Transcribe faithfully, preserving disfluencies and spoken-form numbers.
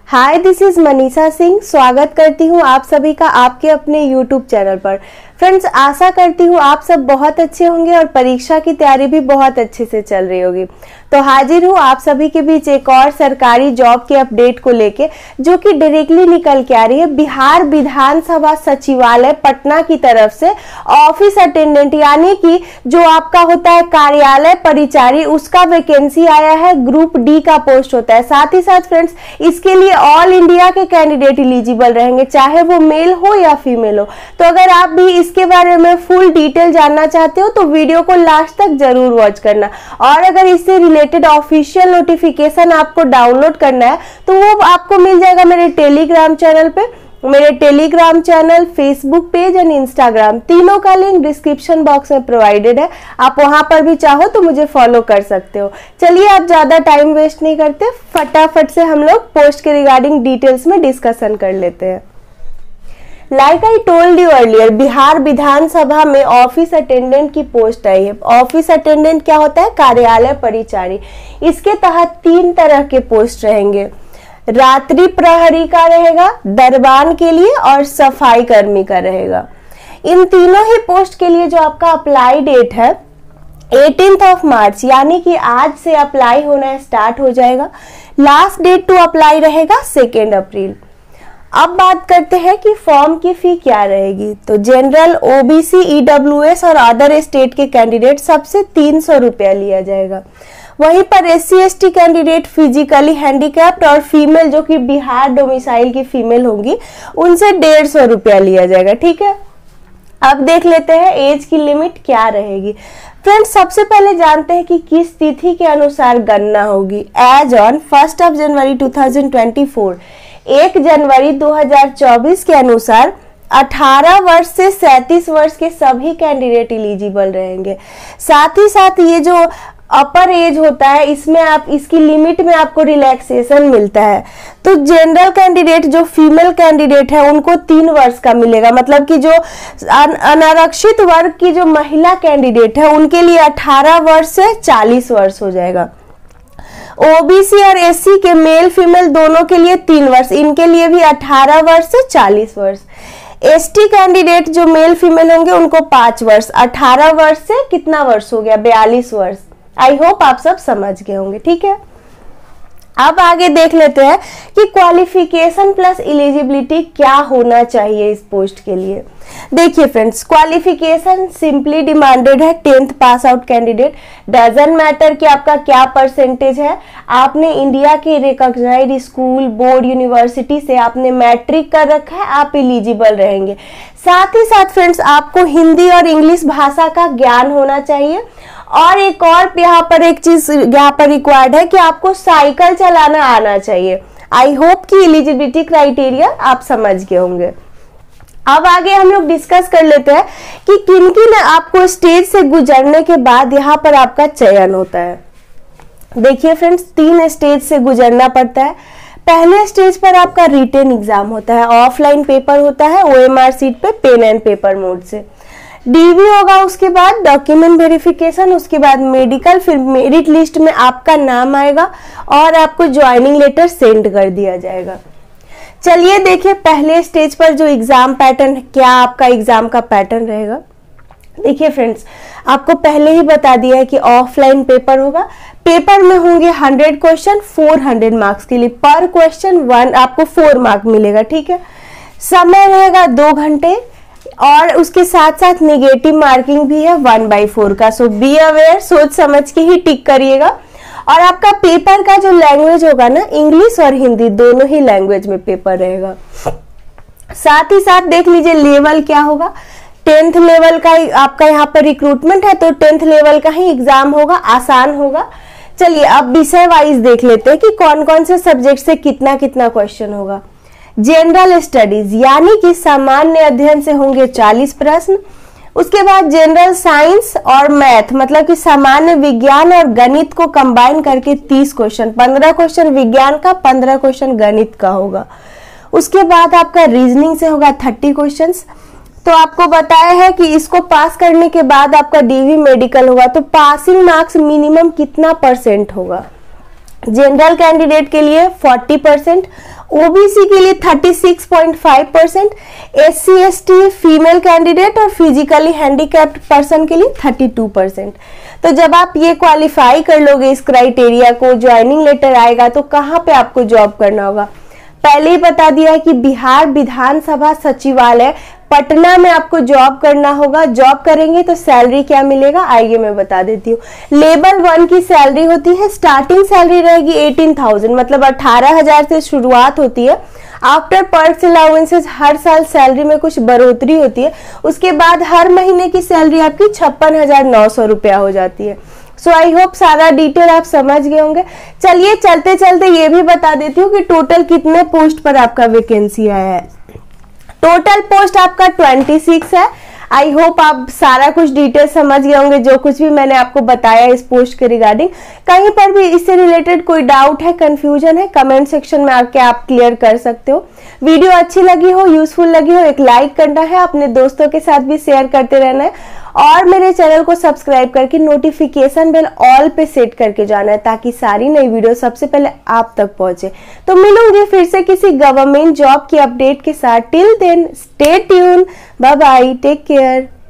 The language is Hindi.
Hi, this is Manisha Singh. स्वागत करती हूँ आप सभी का आपके अपने यूट्यूब चैनल पर। फ्रेंड्स, आशा करती हूँ आप सब बहुत अच्छे होंगे और परीक्षा की तैयारी भी बहुत अच्छे से चल रही होगी। तो हाजिर हूँ आप सभी के बीच एक और सरकारी जॉब के अपडेट को लेके, जो कि डायरेक्टली निकल के आ रही है बिहार विधानसभा सचिवालय पटना की तरफ से। ऑफिस अटेंडेंट यानी कि जो आपका होता है कार्यालय परिचारी, उसका वैकेंसी आया है। ग्रुप डी का पोस्ट होता है। साथ ही साथ फ्रेंड्स, इसके लिए ऑल इंडिया के कैंडिडेट एलिजिबल रहेंगे, चाहे वो मेल हो या फीमेल हो। तो अगर आप भी इसके बारे में फुल डिटेल जानना चाहते हो तो वीडियो को लास्ट तक जरूर वॉच करना। और अगर इससे रिलेटेड ऑफिशियल नोटिफिकेशन आपको डाउनलोड करना है तो वो आपको मिल जाएगा मेरे टेलीग्राम चैनल पे। मेरे Telegram channel, Facebook page and Instagram, तीनों का लिंक डिस्क्रिप्शन बॉक्स में प्रोवाइडेड है। आप वहां पर भी चाहो तो मुझे फॉलो कर सकते हो। चलिए, आप ज्यादा टाइम वेस्ट नहीं करते, फटाफट से हम लोग पोस्ट के रिगार्डिंग डिटेल्स में डिस्कशन कर लेते हैं। Like I told you earlier, Bihar विधानसभा में ऑफिस अटेंडेंट की पोस्ट आई है। ऑफिस अटेंडेंट क्या होता है? कार्यालय परिचारी। इसके तहत तीन तरह के पोस्ट रहेंगे। रात्रि प्रहरी का रहेगा, दरबान के लिए, और सफाई कर्मी का रहेगा। इन तीनों ही पोस्ट के लिए जो आपका अप्लाई डेट है अठारह ऑफ मार्च, यानी कि आज से अप्लाई होना स्टार्ट हो जाएगा। लास्ट डेट टू अप्लाई रहेगा सेकेंड अप्रैल। अब बात करते हैं कि फॉर्म की फी क्या रहेगी। तो जनरल, ओबीसी, ईडब्ल्यूएस और अदर स्टेट के कैंडिडेट सबसे तीन सौ रुपया लिया जाएगा। वहीं पर S C S T candidate, physically handicapped और फीमेल जो कि बिहार डोमिसाइल की फीमेल होंगी, उनसे डेढ़ सौ रुपया लिया जाएगा। ठीक है, अब देख लेते हैं एज की लिमिट क्या रहेगी। फ्रेंड्स, सबसे पहले जानते हैं कि किस तिथि के अनुसार गणना होगी। Age on first of January two thousand twenty four, एक जनवरी दो हज़ार चौबीस के अनुसार अठारह वर्ष से सैंतीस वर्ष के सभी कैंडिडेट एलिजिबल रहेंगे। साथ ही साथ ये जो अपर एज होता है, इसमें आप इसकी लिमिट में आपको रिलैक्सेशन मिलता है। तो जनरल कैंडिडेट जो फीमेल कैंडिडेट है उनको तीन वर्ष का मिलेगा। मतलब कि जो अनारक्षित वर्ग की जो महिला कैंडिडेट है उनके लिए अठारह वर्ष से चालीस वर्ष हो जाएगा। ओबीसी और एससी के मेल फीमेल दोनों के लिए तीन वर्ष, इनके लिए भी अठारह वर्ष से चालीस वर्ष। एसटी कैंडिडेट जो मेल फीमेल होंगे उनको पांच वर्ष, अठारह वर्ष से कितना वर्ष हो गया? बयालीस वर्ष। आई होप आप सब समझ गए होंगे। ठीक है, अब आगे देख लेते हैं कि क्वालिफिकेशन प्लस एलिजिबिलिटी क्या होना चाहिए इस पोस्ट के लिए। देखिए फ्रेंड्स, क्वालिफिकेशन सिंपली डिमांडेड है tenth pass out candidate. Doesn't matter कि आपका क्या परसेंटेज है, आपने इंडिया के रिकॉग्नाइज्ड स्कूल, बोर्ड, यूनिवर्सिटी से आपने मैट्रिक कर रखा है, आप एलिजिबल रहेंगे। साथ ही साथ फ्रेंड्स, आपको हिंदी और इंग्लिश भाषा का ज्ञान होना चाहिए। और एक और यहाँ पर एक चीज यहाँ पर रिक्वायर्ड है कि आपको साइकिल चलाना आना चाहिए। आई होप कि एलिजिबिलिटी क्राइटेरिया आप समझ गए होंगे। अब आगे हम लोग डिस्कस कर लेते हैं कि किन किन आपको स्टेज से गुजरने के बाद यहाँ पर आपका चयन होता है। देखिए फ्रेंड्स, तीन स्टेज से गुजरना पड़ता है। पहले स्टेज पर आपका रिटेन एग्जाम होता है, ऑफलाइन पेपर होता है, ओएमआर सीट पे पेन एंड पेपर मोड से। डीवी होगा, उसके बाद डॉक्यूमेंट वेरिफिकेशन, उसके बाद मेडिकल, फिर मेरिट लिस्ट में आपका नाम आएगा और आपको ज्वाइनिंग लेटर सेंड कर दिया जाएगा। चलिए देखिए, पहले स्टेज पर जो एग्जाम पैटर्न, क्या आपका एग्जाम का पैटर्न रहेगा। देखिए फ्रेंड्स, आपको पहले ही बता दिया है कि ऑफलाइन पेपर होगा। पेपर में होंगे hundred question, four hundred marks के लिए। पर क्वेश्चन वन आपको फोर मार्क मिलेगा। ठीक है, समय रहेगा दो घंटे और उसके साथ साथ नेगेटिव मार्किंग भी है वन बाई फोर का। सो बी अवेयर, सोच समझ के ही टिक करिएगा। और आपका पेपर का जो लैंग्वेज होगा ना, इंग्लिश और हिंदी दोनों ही लैंग्वेज में पेपर रहेगा। साथ ही साथ देख लीजिए लेवल क्या होगा। टेंथ लेवल का आपका यहाँ पर रिक्रूटमेंट है, तो टेंथ लेवल का ही एग्जाम होगा, आसान होगा। चलिए अब विषय वाइज देख लेते हैं कि कौन कौन से सब्जेक्ट से कितना कितना क्वेश्चन होगा। जनरल स्टडीज यानी कि सामान्य अध्ययन से होंगे चालीस प्रश्न। उसके बाद जनरल साइंस और मैथ मतलब कि सामान्य विज्ञान और गणित को कंबाइन करके तीस क्वेश्चन, पंद्रह क्वेश्चन विज्ञान का, पंद्रह क्वेश्चन गणित का होगा। उसके बाद आपका रीजनिंग से होगा तीस क्वेश्चंस। तो आपको बताया है कि इसको पास करने के बाद आपका डीवी मेडिकल होगा। तो पासिंग मार्क्स मिनिमम कितना परसेंट होगा? जनरल कैंडिडेट के लिए चालीस परसेंट, ओबीसी के लिए छत्तीस पॉइंट पाँच percent, SC ST female candidate और फिजिकली हैंडीकैप्ड पर्सन के लिए बत्तीस परसेंट। तो जब आप ये क्वालिफाई कर लोगे इस क्राइटेरिया को, ज्वाइनिंग लेटर आएगा तो कहाँ पे आपको जॉब करना होगा। पहले ही बता दिया है कि बिहार विधानसभा सचिवालय पटना में आपको जॉब करना होगा। जॉब करेंगे तो सैलरी क्या मिलेगा आइए मैं बता देती हूँ। लेवल वन की सैलरी होती है, स्टार्टिंग सैलरी रहेगी अठारह हज़ार, मतलब अठारह हजार से शुरुआत होती है। आफ्टर पर्क्स अलाउंसेस हर साल सैलरी में कुछ बढ़ोतरी होती है, उसके बाद हर महीने की सैलरी आपकी छप्पन हजार नौ सौ रुपया हो जाती है। सो आई होप सारा डिटेल आप समझ गए होंगे। चलिए चलते चलते ये भी बता देती हूँ कि टोटल कितने पोस्ट पर आपका वैकेंसी आया है। टोटल पोस्ट आपका छब्बीस है। आई होप आप सारा कुछ डिटेल समझ गए होंगे जो कुछ भी मैंने आपको बताया इस पोस्ट के रिगार्डिंग। कहीं पर भी इससे रिलेटेड कोई डाउट है, कंफ्यूजन है, कमेंट सेक्शन में आके आप क्लियर कर सकते हो। वीडियो अच्छी लगी हो, यूजफुल लगी हो, एक लाइक करना है, अपने दोस्तों के साथ भी शेयर करते रहना है और मेरे चैनल को सब्सक्राइब करके नोटिफिकेशन बेल ऑल पे सेट करके जाना है ताकि सारी नई वीडियो सबसे पहले आप तक पहुंचे। तो मिलूंगी फिर से किसी गवर्नमेंट जॉब की अपडेट के साथ। Till then stay tune, bye bye, take care.